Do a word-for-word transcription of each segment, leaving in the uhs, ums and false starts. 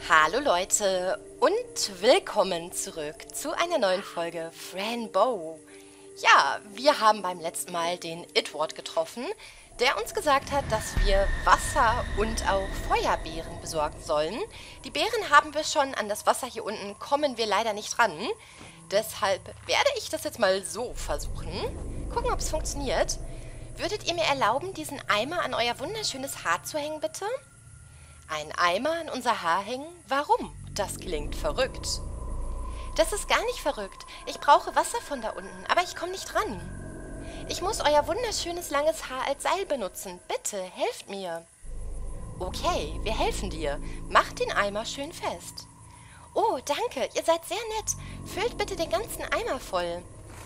Hallo Leute und willkommen zurück zu einer neuen Folge Franbow. Ja, wir haben beim letzten Mal den Edward getroffen, der uns gesagt hat, dass wir Wasser und auch Feuerbeeren besorgen sollen. Die Beeren haben wir schon, an das Wasser hier unten kommen wir leider nicht ran. Deshalb werde ich das jetzt mal so versuchen. Gucken, ob es funktioniert. Würdet ihr mir erlauben, diesen Eimer an euer wunderschönes Haar zu hängen, bitte? Ein Eimer an unser Haar hängen? Warum? Das klingt verrückt. Das ist gar nicht verrückt. Ich brauche Wasser von da unten, aber ich komme nicht ran. Ich muss euer wunderschönes langes Haar als Seil benutzen. Bitte, helft mir. Okay, wir helfen dir. Mach den Eimer schön fest. Oh, danke, ihr seid sehr nett. Füllt bitte den ganzen Eimer voll.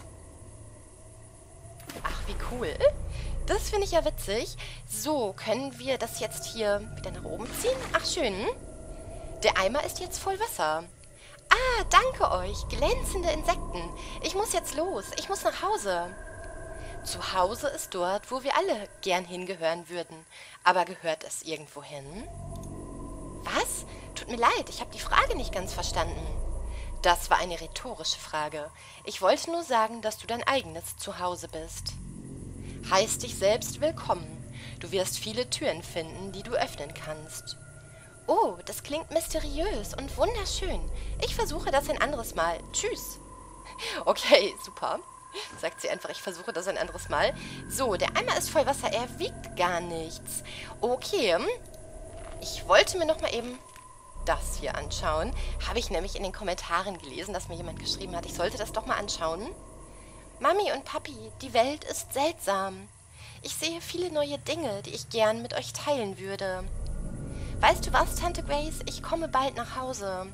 Ach, wie cool. Das finde ich ja witzig. So, können wir das jetzt hier wieder nach oben ziehen? Ach, schön. Der Eimer ist jetzt voll Wasser. Ah, danke euch. Glänzende Insekten. Ich muss jetzt los. Ich muss nach Hause. Zu Hause ist dort, wo wir alle gern hingehören würden. Aber gehört es irgendwo hin? Was? Tut mir leid, ich habe die Frage nicht ganz verstanden. Das war eine rhetorische Frage. Ich wollte nur sagen, dass du dein eigenes Zuhause bist. Heiß dich selbst willkommen. Du wirst viele Türen finden, die du öffnen kannst. Oh, das klingt mysteriös und wunderschön. Ich versuche das ein anderes Mal. Tschüss. Okay, super. Sagt sie einfach, ich versuche das ein anderes Mal. So, der Eimer ist voll Wasser, er wiegt gar nichts. Okay, ich wollte mir noch mal eben das hier anschauen. Habe ich nämlich in den Kommentaren gelesen, dass mir jemand geschrieben hat, ich sollte das doch mal anschauen. Mami und Papi, die Welt ist seltsam. Ich sehe viele neue Dinge, die ich gern mit euch teilen würde. Weißt du was, Tante Grace? Ich komme bald nach Hause.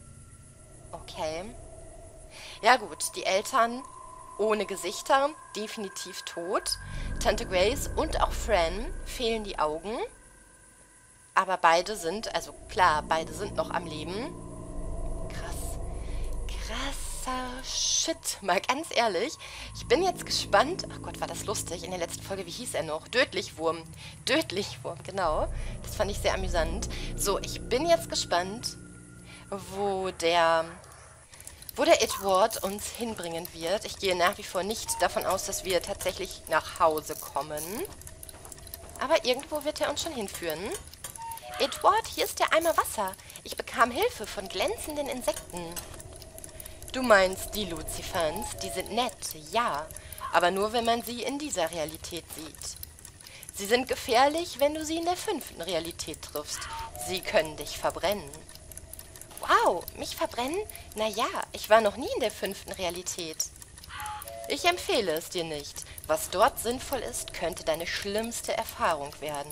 Okay. Ja gut, die Eltern ohne Gesichter, definitiv tot. Tante Grace und auch Fran fehlen die Augen. Aber beide sind, also klar, beide sind noch am Leben. Krass. Krasser Shit. Mal ganz ehrlich, ich bin jetzt gespannt. Ach Gott, war das lustig. In der letzten Folge, wie hieß er noch? Dödlichwurm. Dödlichwurm, genau. Das fand ich sehr amüsant. So, ich bin jetzt gespannt, wo der... wo der Edward uns hinbringen wird. Ich gehe nach wie vor nicht davon aus, dass wir tatsächlich nach Hause kommen. Aber irgendwo wird er uns schon hinführen. Edward, hier ist der Eimer Wasser. Ich bekam Hilfe von glänzenden Insekten. Du meinst die Luzifans, die sind nett, ja. Aber nur, wenn man sie in dieser Realität sieht. Sie sind gefährlich, wenn du sie in der fünften Realität triffst. Sie können dich verbrennen. Wow, mich verbrennen? Naja, ich war noch nie in der fünften Realität. Ich empfehle es dir nicht. Was dort sinnvoll ist, könnte deine schlimmste Erfahrung werden.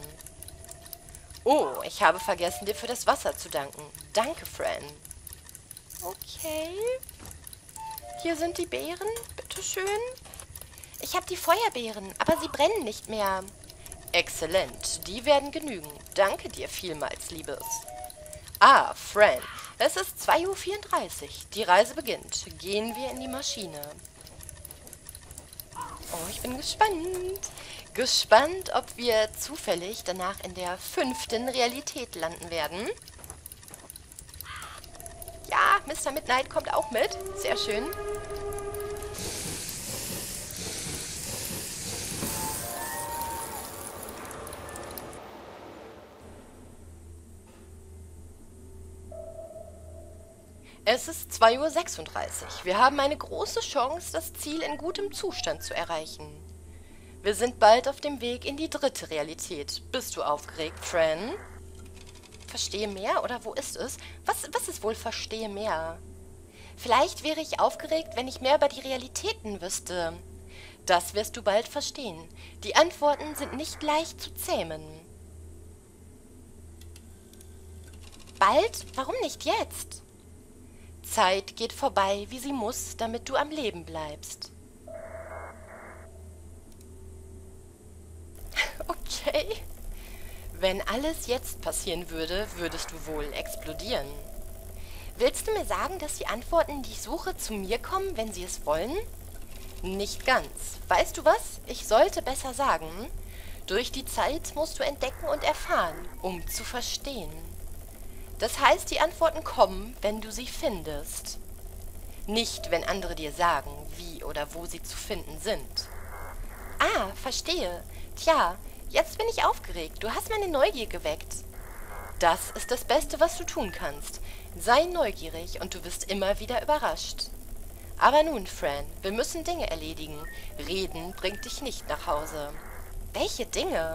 Oh, ich habe vergessen, dir für das Wasser zu danken. Danke, Fran. Okay. Hier sind die Beeren, bitteschön. Ich habe die Feuerbeeren, aber sie brennen nicht mehr. Exzellent, die werden genügen. Danke dir vielmals, Liebes. Ah, Fran. Es ist zwei Uhr vierunddreißig. Die Reise beginnt. Gehen wir in die Maschine. Oh, ich bin gespannt. Gespannt, ob wir zufällig danach in der fünften Realität landen werden. Ja, Mister Midnight kommt auch mit. Sehr schön. Es ist zwei Uhr sechsunddreißig. Wir haben eine große Chance, das Ziel in gutem Zustand zu erreichen. Wir sind bald auf dem Weg in die dritte Realität. Bist du aufgeregt, Fran? Verstehe mehr? Oder wo ist es? Was, was ist wohl verstehe mehr? Vielleicht wäre ich aufgeregt, wenn ich mehr über die Realitäten wüsste. Das wirst du bald verstehen. Die Antworten sind nicht leicht zu zähmen. Bald? Warum nicht jetzt? Zeit geht vorbei, wie sie muss, damit du am Leben bleibst. Okay. Wenn alles jetzt passieren würde, würdest du wohl explodieren. Willst du mir sagen, dass die Antworten, die ich suche, zu mir kommen, wenn sie es wollen? Nicht ganz. Weißt du was? Ich sollte besser sagen, durch die Zeit musst du entdecken und erfahren, um zu verstehen. Das heißt, die Antworten kommen, wenn du sie findest. Nicht, wenn andere dir sagen, wie oder wo sie zu finden sind. Ah, verstehe. Tja, jetzt bin ich aufgeregt. Du hast meine Neugier geweckt. Das ist das Beste, was du tun kannst. Sei neugierig und du wirst immer wieder überrascht. Aber nun, Fran, wir müssen Dinge erledigen. Reden bringt dich nicht nach Hause. Welche Dinge?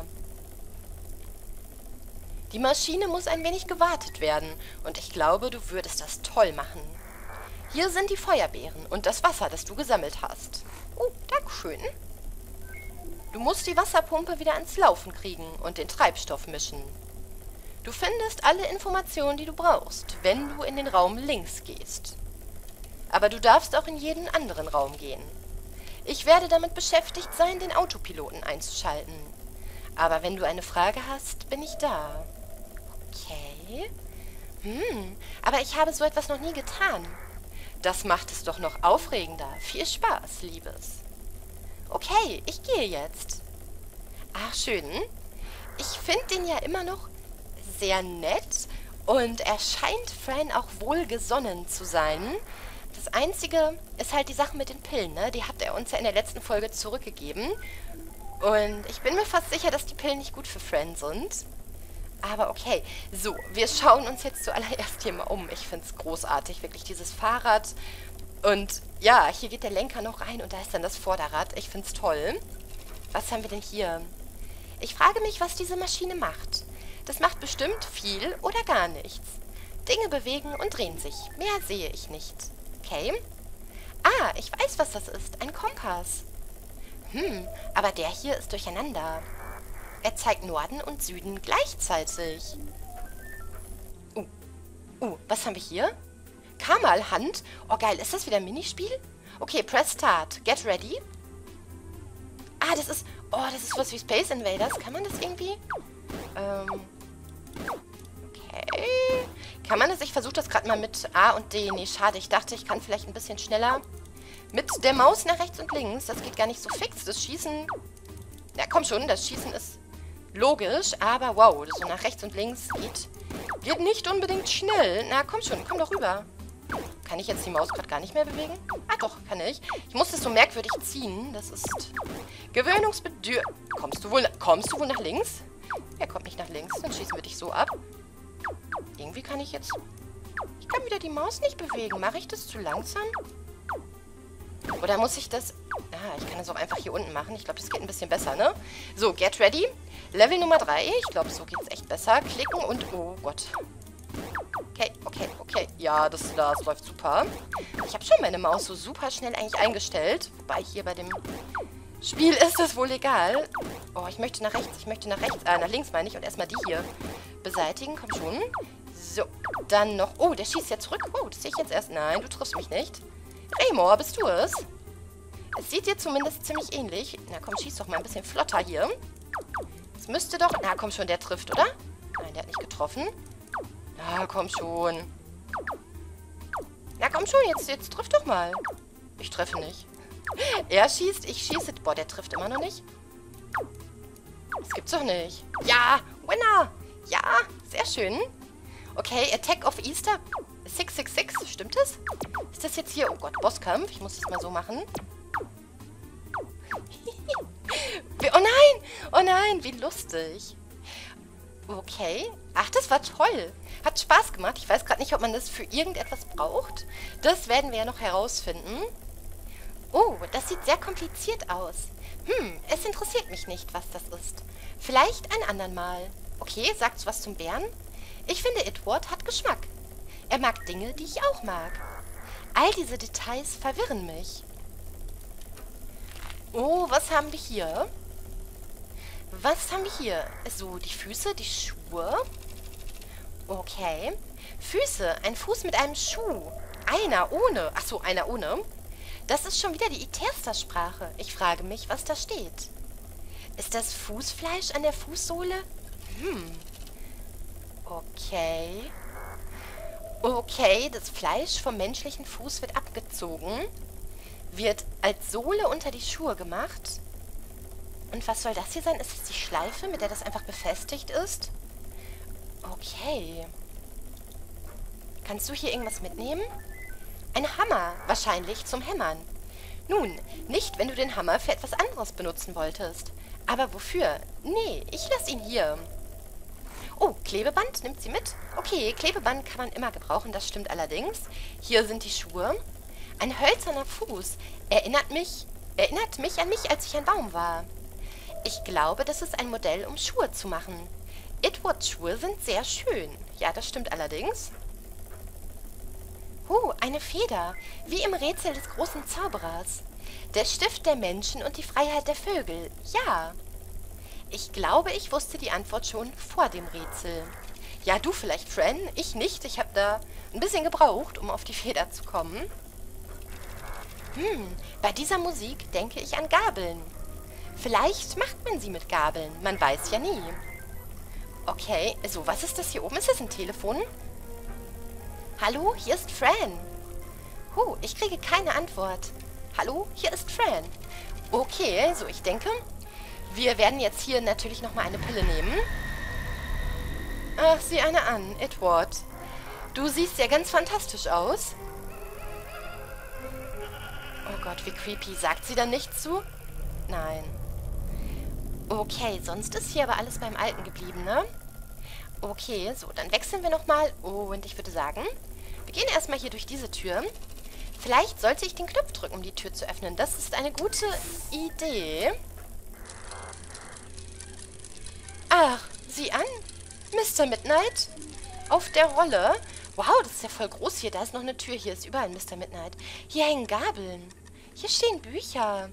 Die Maschine muss ein wenig gewartet werden und ich glaube, du würdest das toll machen. Hier sind die Feuerbeeren und das Wasser, das du gesammelt hast. Oh, dankeschön. Du musst die Wasserpumpe wieder ans Laufen kriegen und den Treibstoff mischen. Du findest alle Informationen, die du brauchst, wenn du in den Raum links gehst. Aber du darfst auch in jeden anderen Raum gehen. Ich werde damit beschäftigt sein, den Autopiloten einzuschalten. Aber wenn du eine Frage hast, bin ich da. Okay. Hm, aber ich habe so etwas noch nie getan. Das macht es doch noch aufregender. Viel Spaß, Liebes. Okay, ich gehe jetzt. Ach, schön. Ich finde den ja immer noch sehr nett und er scheint Fran auch wohlgesonnen zu sein. Das Einzige ist halt die Sache mit den Pillen, ne? Die hat er uns ja in der letzten Folge zurückgegeben. Und ich bin mir fast sicher, dass die Pillen nicht gut für Fran sind. Aber okay, so, wir schauen uns jetzt zuallererst hier mal um. Ich finde es großartig, wirklich dieses Fahrrad. Und ja, hier geht der Lenker noch rein und da ist dann das Vorderrad. Ich finde es toll. Was haben wir denn hier? Ich frage mich, was diese Maschine macht. Das macht bestimmt viel oder gar nichts. Dinge bewegen und drehen sich. Mehr sehe ich nicht. Okay. Ah, ich weiß, was das ist. Ein Kompass. Hm, aber der hier ist durcheinander. Er zeigt Norden und Süden gleichzeitig. Uh, uh, was haben wir hier? Kamal Hand. Oh, geil. Ist das wieder ein Minispiel? Okay, press start. Get ready. Ah, das ist... Oh, das ist was wie Space Invaders. Kann man das irgendwie... Ähm... Okay. Kann man das... Ich versuche das gerade mal mit A und D. Nee, schade. Ich dachte, ich kann vielleicht ein bisschen schneller... Mit der Maus nach rechts und links. Das geht gar nicht so fix. Das Schießen... Ja, komm schon. Das Schießen ist logisch. Aber wow, das so nach rechts und links geht... Geht nicht unbedingt schnell. Na, komm schon. Komm doch rüber. Kann ich jetzt die Maus gerade gar nicht mehr bewegen? Ah, doch, kann ich. Ich muss das so merkwürdig ziehen. Das ist gewöhnungsbedürftig. Kommst du wohl, kommst du wohl nach links? Er kommt nicht nach links. Dann schießen wir dich so ab. Irgendwie kann ich jetzt... Ich kann wieder die Maus nicht bewegen. Mache ich das zu langsam? Oder muss ich das... Ah, ich kann das auch einfach hier unten machen. Ich glaube, das geht ein bisschen besser, ne? So, get ready. Level Nummer drei. Ich glaube, so geht es echt besser. Klicken und... Oh Gott. Okay, okay, okay. Ja, das, das läuft super. Ich habe schon meine Maus so super schnell eigentlich eingestellt. Wobei hier bei dem Spiel ist das wohl egal. Oh, ich möchte nach rechts, ich möchte nach rechts, äh, nach links meine ich. Und erstmal die hier beseitigen. Komm schon. So, dann noch... Oh, der schießt ja zurück. Oh, das sehe ich jetzt erst. Nein, du triffst mich nicht. Raymore, bist du es? Es sieht dir zumindest ziemlich ähnlich. Na komm, schieß doch mal ein bisschen flotter hier. Es müsste doch... Na komm schon, der trifft, oder? Nein, der hat nicht getroffen. Na komm schon. Na komm schon, jetzt, jetzt triff doch mal. Ich treffe nicht. Er schießt, ich schieße. Boah, der trifft immer noch nicht. Das gibt's doch nicht. Ja, Winner. Ja, sehr schön. Okay, Attack of Easter. sechs sechs sechs, stimmt das? Ist das jetzt hier... Oh Gott, Bosskampf. Ich muss das mal so machen. Wie, oh nein! Oh nein, wie lustig. Okay. Ach, das war toll. Hat Spaß gemacht. Ich weiß gerade nicht, ob man das für irgendetwas braucht. Das werden wir ja noch herausfinden. Oh, das sieht sehr kompliziert aus. Hm, es interessiert mich nicht, was das ist. Vielleicht ein andern Mal. Okay, sagt's was zum Bären? Ich finde, Edward hat Geschmack. Er mag Dinge, die ich auch mag. All diese Details verwirren mich. Oh, was haben wir hier? Was haben wir hier? So, die Füße, die Schuhe. Okay. Füße, ein Fuß mit einem Schuh. Einer ohne. Ach so, einer ohne. Das ist schon wieder die Itersta-Sprache. Ich frage mich, was da steht. Ist das Fußfleisch an der Fußsohle? Hm. Okay. Okay, das Fleisch vom menschlichen Fuß wird abgezogen. Wird als Sohle unter die Schuhe gemacht. Und was soll das hier sein? Ist das die Schleife, mit der das einfach befestigt ist? Okay. Kannst du hier irgendwas mitnehmen? Ein Hammer, wahrscheinlich zum Hämmern. Nun, nicht, wenn du den Hammer für etwas anderes benutzen wolltest. Aber wofür? Nee, ich lasse ihn hier. Oh, Klebeband, nimmt sie mit? Okay, Klebeband kann man immer gebrauchen, das stimmt allerdings. Hier sind die Schuhe. Ein hölzerner Fuß erinnert mich, erinnert mich an mich, als ich ein Baum war. Ich glaube, das ist ein Modell, um Schuhe zu machen. Edwards Schuhe sind sehr schön. Ja, das stimmt allerdings. Oh, eine Feder, wie im Rätsel des großen Zauberers. Der Stift der Menschen und die Freiheit der Vögel. Ja. Ich glaube, ich wusste die Antwort schon vor dem Rätsel. Ja, du vielleicht, Fran, ich nicht. Ich habe da ein bisschen gebraucht, um auf die Feder zu kommen. Hm, bei dieser Musik denke ich an Gabeln. Vielleicht macht man sie mit Gabeln, man weiß ja nie. Okay, so, was ist das hier oben? Ist das ein Telefon? Hallo, hier ist Fran. Huh, ich kriege keine Antwort. Hallo, hier ist Fran. Okay, so, ich denke, wir werden jetzt hier natürlich nochmal eine Pille nehmen. Ach, sieh eine an, Edward. Du siehst ja ganz fantastisch aus. Oh Gott, wie creepy. Sagt sie dann nichts zu? Nein. Okay, sonst ist hier aber alles beim Alten geblieben, ne? Okay, so, dann wechseln wir nochmal. Und ich würde sagen, wir gehen erstmal hier durch diese Tür. Vielleicht sollte ich den Knopf drücken, um die Tür zu öffnen. Das ist eine gute Idee. Ach, sieh an. Mister Midnight. Auf der Rolle. Wow, das ist ja voll groß hier. Da ist noch eine Tür. Hier ist überall Mister Midnight. Hier hängen Gabeln. Hier stehen Bücher.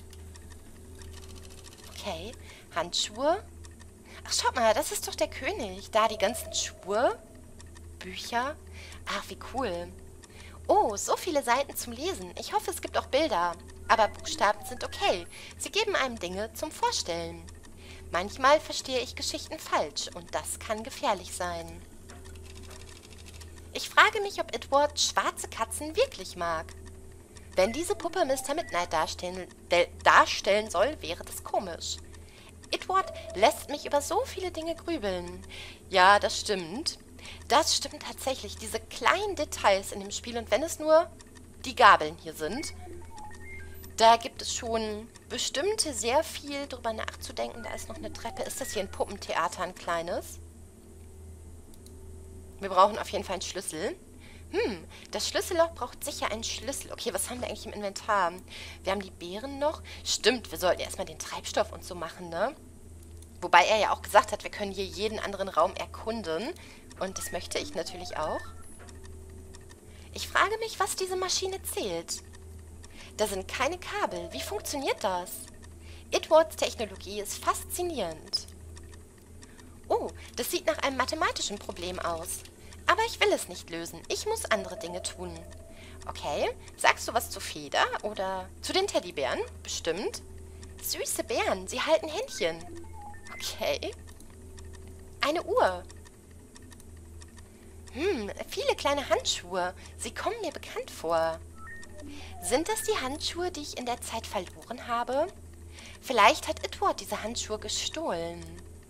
Okay, Handschuhe. Ach, schaut mal, das ist doch der König. Da die ganzen Schuhe. Bücher. Ach, wie cool. Oh, so viele Seiten zum Lesen. Ich hoffe, es gibt auch Bilder. Aber Buchstaben sind okay. Sie geben einem Dinge zum Vorstellen. Manchmal verstehe ich Geschichten falsch und das kann gefährlich sein. Ich frage mich, ob Edward schwarze Katzen wirklich mag. Wenn diese Puppe Mister Midnight darstellen, darstellen soll, wäre das komisch. Edward lässt mich über so viele Dinge grübeln. Ja, das stimmt. Das stimmt tatsächlich. Diese kleinen Details in dem Spiel. Und wenn es nur die Gabeln hier sind, da gibt es schon bestimmt sehr viel drüber nachzudenken. Da ist noch eine Treppe. Ist das hier ein Puppentheater, ein kleines? Wir brauchen auf jeden Fall einen Schlüssel. Hm, das Schlüsselloch braucht sicher einen Schlüssel. Okay, was haben wir eigentlich im Inventar? Wir haben die Beeren noch. Stimmt, wir sollten erstmal den Treibstoff und so machen, ne? Wobei er ja auch gesagt hat, wir können hier jeden anderen Raum erkunden. Und das möchte ich natürlich auch. Ich frage mich, was diese Maschine zählt. Da sind keine Kabel. Wie funktioniert das? Edwards Technologie ist faszinierend. Oh, das sieht nach einem mathematischen Problem aus. Aber ich will es nicht lösen. Ich muss andere Dinge tun. Okay, sagst du was zu Feder oder zu den Teddybären? Bestimmt. Süße Bären, sie halten Händchen. Okay. Eine Uhr. Hm, viele kleine Handschuhe. Sie kommen mir bekannt vor. Sind das die Handschuhe, die ich in der Zeit verloren habe? Vielleicht hat Edward diese Handschuhe gestohlen.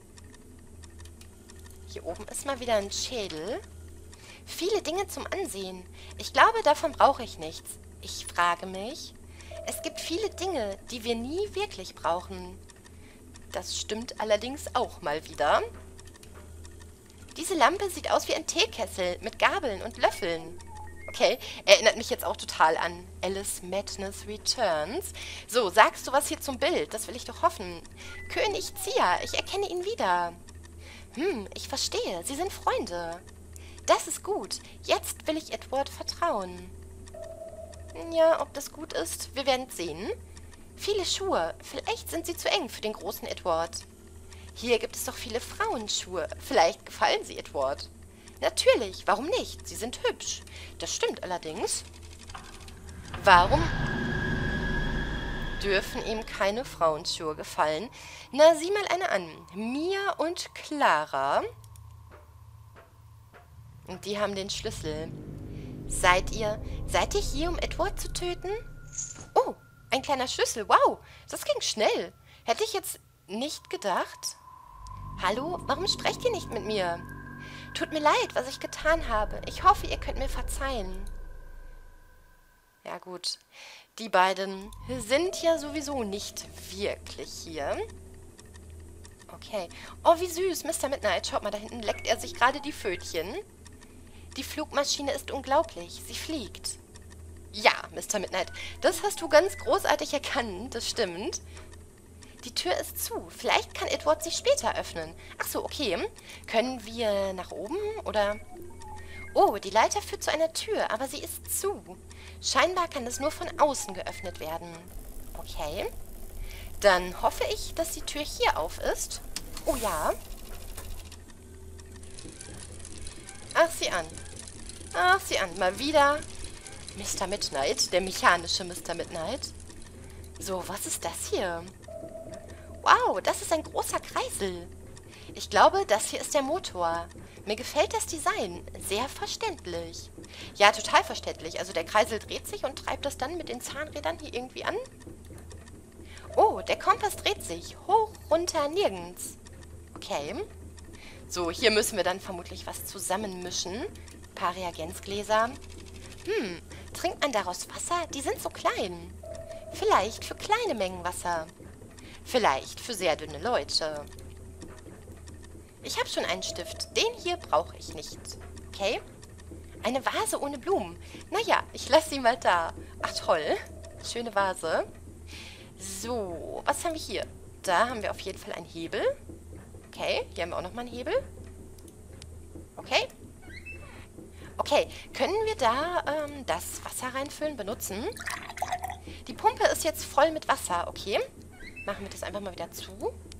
Hier oben ist mal wieder ein Schädel. Viele Dinge zum Ansehen. Ich glaube, davon brauche ich nichts. Ich frage mich, es gibt viele Dinge, die wir nie wirklich brauchen. Das stimmt allerdings auch mal wieder. Diese Lampe sieht aus wie ein Teekessel mit Gabeln und Löffeln. Okay, erinnert mich jetzt auch total an Alice Madness Returns. So, sagst du was hier zum Bild? Das will ich doch hoffen. König Zia, ich erkenne ihn wieder. Hm, ich verstehe. Sie sind Freunde. Das ist gut. Jetzt will ich Edward vertrauen. Ja, ob das gut ist, wir werden sehen. Viele Schuhe. Vielleicht sind sie zu eng für den großen Edward. Hier gibt es doch viele Frauenschuhe. Vielleicht gefallen sie Edward. Natürlich, warum nicht? Sie sind hübsch. Das stimmt allerdings. Warum dürfen ihm keine Frauenschuhe gefallen? Na, sieh mal eine an. Mia und Clara. Und die haben den Schlüssel. Seid ihr, seid ihr hier, um Edward zu töten? Oh, ein kleiner Schlüssel. Wow, das ging schnell. Hätte ich jetzt nicht gedacht. Hallo, warum sprecht ihr nicht mit mir? Tut mir leid, was ich getan habe. Ich hoffe, ihr könnt mir verzeihen. Ja gut, die beiden sind ja sowieso nicht wirklich hier. Okay. Oh, wie süß, Mister Midnight. Schaut mal, da hinten leckt er sich gerade die Pfötchen. Die Flugmaschine ist unglaublich. Sie fliegt. Ja, Mister Midnight, das hast du ganz großartig erkannt. Das stimmt. Die Tür ist zu. Vielleicht kann Edward sie später öffnen. Ach so, okay. Können wir nach oben oder... Oh, die Leiter führt zu einer Tür, aber sie ist zu. Scheinbar kann es nur von außen geöffnet werden. Okay. Dann hoffe ich, dass die Tür hier auf ist. Oh ja. Ach, sieh an. Ach, sieh an. Mal wieder Mister Midnight, der mechanische Mister Midnight. So, was ist das hier? Wow, das ist ein großer Kreisel. Ich glaube, das hier ist der Motor. Mir gefällt das Design. Sehr verständlich. Ja, total verständlich. Also der Kreisel dreht sich und treibt das dann mit den Zahnrädern hier irgendwie an. Oh, der Kompass dreht sich. Hoch, runter, nirgends. Okay. So, hier müssen wir dann vermutlich was zusammenmischen. Ein paar Reagenzgläser. Hm, trinkt man daraus Wasser? Die sind so klein. Vielleicht für kleine Mengen Wasser. Vielleicht für sehr dünne Leute. Ich habe schon einen Stift. Den hier brauche ich nicht. Okay? Eine Vase ohne Blumen. Naja, ich lasse sie mal da. Ach toll. Schöne Vase. So, was haben wir hier? Da haben wir auf jeden Fall einen Hebel. Okay, hier haben wir auch nochmal einen Hebel. Okay. Okay, können wir da ähm, das Wasser reinfüllen, benutzen? Die Pumpe ist jetzt voll mit Wasser. Okay. Machen wir das einfach mal wieder zu.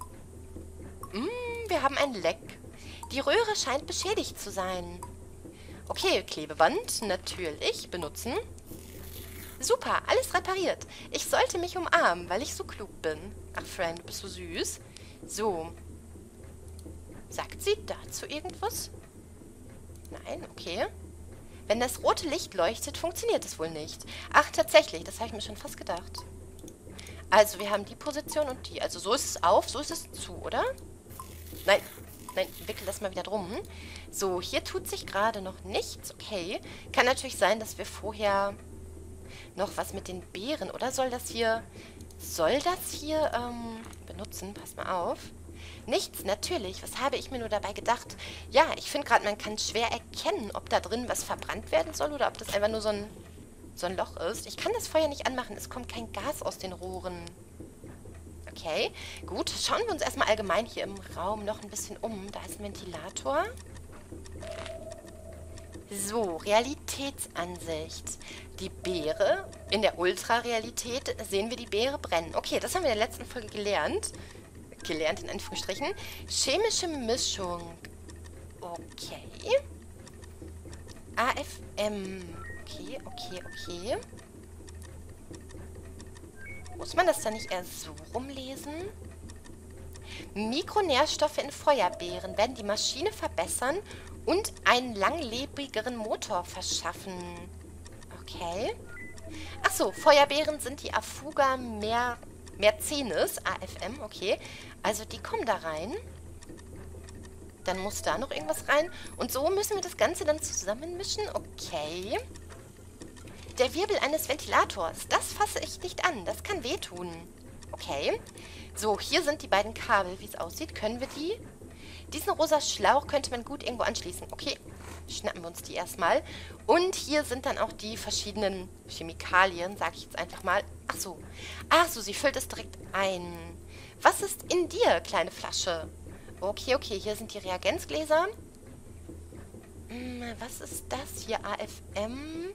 Mm, wir haben ein Leck. Die Röhre scheint beschädigt zu sein. Okay, Klebeband, natürlich, benutzen. Super, alles repariert. Ich sollte mich umarmen, weil ich so klug bin. Ach, Friend, du bist so süß. So. Sagt sie dazu irgendwas? Nein, okay. Wenn das rote Licht leuchtet, funktioniert es wohl nicht. Ach, tatsächlich, das habe ich mir schon fast gedacht. Also, wir haben die Position und die. Also, so ist es auf, so ist es zu, oder? Nein, nein, wickel das mal wieder drum. So, hier tut sich gerade noch nichts. Okay. Kann natürlich sein, dass wir vorher noch was mit den Beeren, oder soll das hier... Soll das hier, ähm, benutzen? Pass mal auf. Nichts, natürlich. Was habe ich mir nur dabei gedacht? Ja, ich finde gerade, man kann schwer erkennen, ob da drin was verbrannt werden soll oder ob das einfach nur so ein... so ein Loch ist. Ich kann das Feuer nicht anmachen. Es kommt kein Gas aus den Rohren. Okay, gut. Schauen wir uns erstmal allgemein hier im Raum noch ein bisschen um. Da ist ein Ventilator. So, Realitätsansicht. Die Beere. In der Ultrarealität sehen wir die Beere brennen. Okay, das haben wir in der letzten Folge gelernt. Gelernt in Anführungsstrichen. Chemische Mischung. Okay. A F M. Okay, okay, okay. Muss man das dann nicht eher so rumlesen? Mikronährstoffe in Feuerbeeren werden die Maschine verbessern und einen langlebigeren Motor verschaffen. Okay. Achso, Feuerbeeren sind die Afuga mer Mercenis, A F M, okay. Also die kommen da rein. Dann muss da noch irgendwas rein. Und so müssen wir das Ganze dann zusammenmischen. Okay. Der Wirbel eines Ventilators. Das fasse ich nicht an. Das kann wehtun. Okay. So, hier sind die beiden Kabel. Wie es aussieht, können wir die... Diesen rosa Schlauch könnte man gut irgendwo anschließen. Okay. Schnappen wir uns die erstmal. Und hier sind dann auch die verschiedenen Chemikalien, sage ich jetzt einfach mal. Ach so. Ach so, sie füllt es direkt ein. Was ist in dir, kleine Flasche? Okay, okay, hier sind die Reagenzgläser. Hm, was ist das hier? A F M?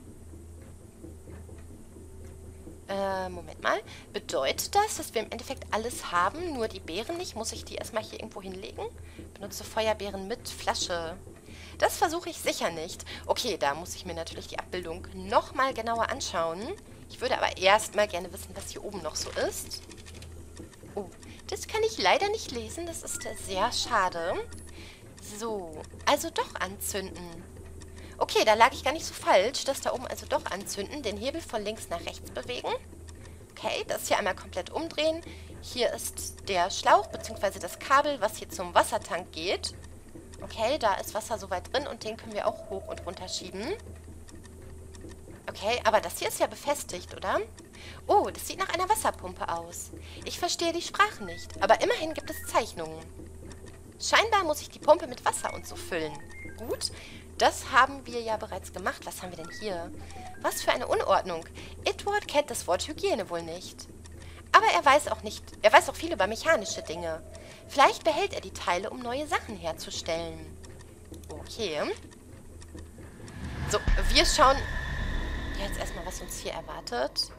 Äh, Moment mal. Bedeutet das, dass wir im Endeffekt alles haben, nur die Beeren nicht? Muss ich die erstmal hier irgendwo hinlegen? Benutze Feuerbeeren mit Flasche. Das versuche ich sicher nicht. Okay, da muss ich mir natürlich die Abbildung nochmal genauer anschauen. Ich würde aber erstmal gerne wissen, was hier oben noch so ist. Oh, das kann ich leider nicht lesen. Das ist sehr schade. So, also doch anzünden. Okay, da lag ich gar nicht so falsch. Das da oben also doch anzünden. Den Hebel von links nach rechts bewegen. Okay, das hier einmal komplett umdrehen. Hier ist der Schlauch bzw. das Kabel, was hier zum Wassertank geht. Okay, da ist Wasser soweit drin und den können wir auch hoch und runter schieben. Okay, aber das hier ist ja befestigt, oder? Oh, das sieht nach einer Wasserpumpe aus. Ich verstehe die Sprache nicht, aber immerhin gibt es Zeichnungen. Scheinbar muss ich die Pumpe mit Wasser und so füllen. Gut, das haben wir ja bereits gemacht. Was haben wir denn hier? Was für eine Unordnung. Edward kennt das Wort Hygiene wohl nicht. Aber er weiß auch nicht, er weiß auch viel über mechanische Dinge. Vielleicht behält er die Teile, um neue Sachen herzustellen. Okay. So, wir schauen jetzt erstmal, was uns hier erwartet.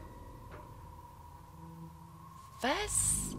Was?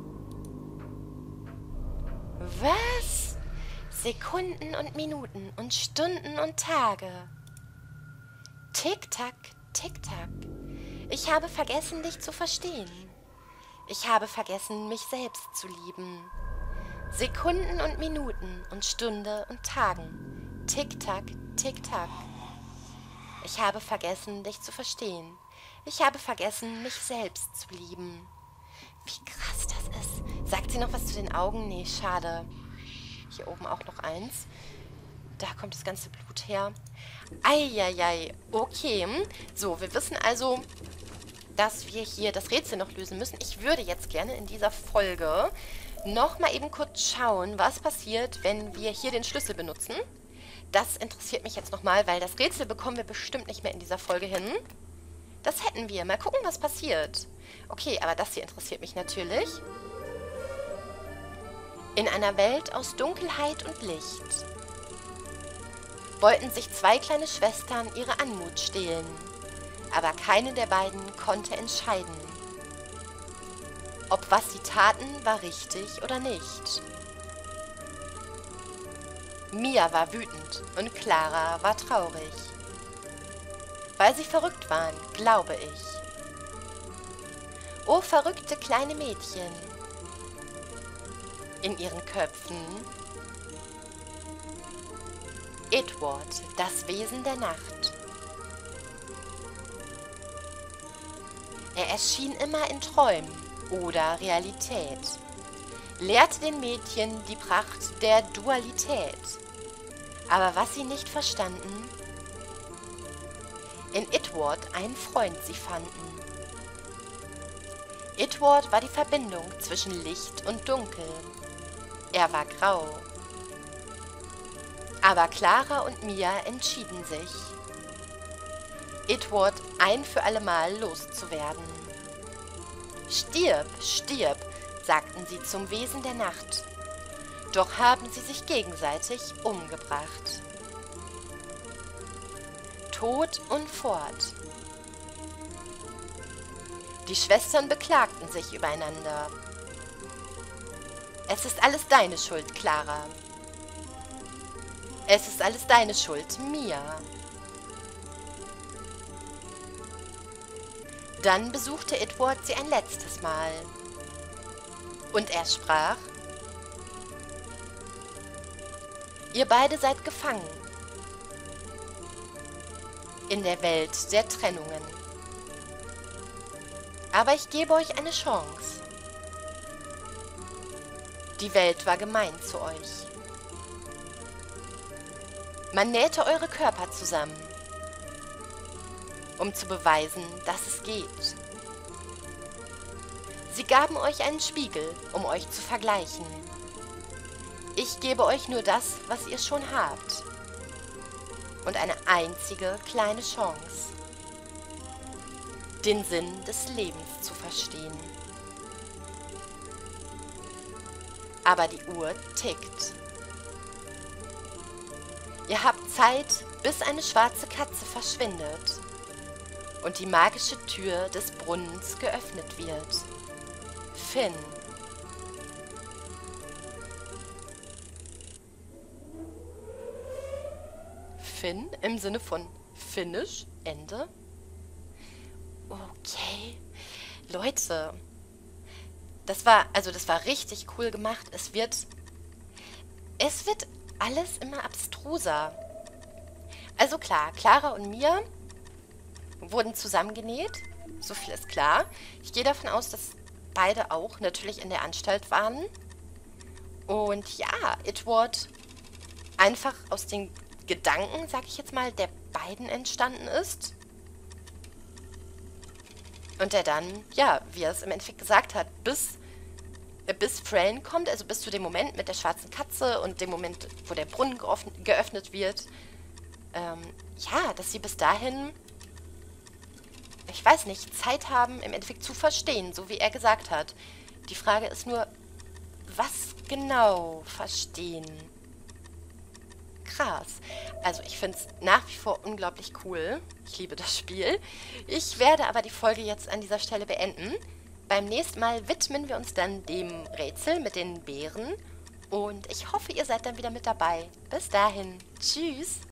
Was? Sekunden und Minuten und Stunden und Tage. Tick-Tack, Tick-Tack. Ich habe vergessen, dich zu verstehen. Ich habe vergessen, mich selbst zu lieben. Sekunden und Minuten und Stunde und Tagen. Tick-Tack, Tick-Tack. Ich habe vergessen, dich zu verstehen. Ich habe vergessen, mich selbst zu lieben. Wie krass das ist. Sagt sie noch was zu den Augen? Nee, schade. Hier oben auch noch eins. Da kommt das ganze Blut her. Eieiei. Okay. So, wir wissen also, dass wir hier das Rätsel noch lösen müssen. Ich würde jetzt gerne in dieser Folge noch mal eben kurz schauen, was passiert, wenn wir hier den Schlüssel benutzen. Das interessiert mich jetzt nochmal, weil das Rätsel bekommen wir bestimmt nicht mehr in dieser Folge hin. Das hätten wir. Mal gucken, was passiert. Okay, aber das hier interessiert mich natürlich. In einer Welt aus Dunkelheit und Licht wollten sich zwei kleine Schwestern ihre Anmut stehlen. Aber keine der beiden konnte entscheiden, ob was sie taten, war richtig oder nicht. Mia war wütend und Clara war traurig. Weil sie verrückt waren, glaube ich. O verrückte kleine Mädchen. In ihren Köpfen Edward, das Wesen der Nacht. Er erschien immer in Träumen oder Realität, lehrte den Mädchen die Pracht der Dualität. Aber was sie nicht verstanden, in Edward einen Freund sie fanden. Edward war die Verbindung zwischen Licht und Dunkel. Er war grau. Aber Clara und Mia entschieden sich, Edward ein für allemal loszuwerden. Stirb, stirb, sagten sie zum Wesen der Nacht. Doch haben sie sich gegenseitig umgebracht. Tod und fort. Die Schwestern beklagten sich übereinander. Es ist alles deine Schuld, Clara. Es ist alles deine Schuld, Mia. Dann besuchte Edward sie ein letztes Mal. Und er sprach: Ihr beide seid gefangen in der Welt der Trennungen. Aber ich gebe euch eine Chance. Die Welt war gemein zu euch. Man nähte eure Körper zusammen, um zu beweisen, dass es geht. Sie gaben euch einen Spiegel, um euch zu vergleichen. Ich gebe euch nur das, was ihr schon habt. Und eine einzige kleine Chance, den Sinn des Lebens zu verstehen. Aber die Uhr tickt. Ihr habt Zeit, bis eine schwarze Katze verschwindet und die magische Tür des Brunnens geöffnet wird. Finn. Finn im Sinne von Finish, Ende. Okay. Leute, das war, also das war richtig cool gemacht. Es wird, es wird alles immer abstruser. Also klar, Clara und Mia wurden zusammengenäht. So viel ist klar. Ich gehe davon aus, dass beide auch natürlich in der Anstalt waren. Und ja, Edward einfach aus den Gedanken, sag ich jetzt mal, der beiden entstanden ist. Und der dann, ja, wie er es im Endeffekt gesagt hat, bis, äh, bis Fran kommt, also bis zu dem Moment mit der schwarzen Katze und dem Moment, wo der Brunnen geöffnet, geöffnet wird, ähm, ja, dass sie bis dahin, ich weiß nicht, Zeit haben, im Endeffekt zu verstehen, so wie er gesagt hat. Die Frage ist nur, was genau verstehen? Krass. Also ich finde es nach wie vor unglaublich cool. Ich liebe das Spiel. Ich werde aber die Folge jetzt an dieser Stelle beenden. Beim nächsten Mal widmen wir uns dann dem Rätsel mit den Beeren. Und ich hoffe, ihr seid dann wieder mit dabei. Bis dahin. Tschüss.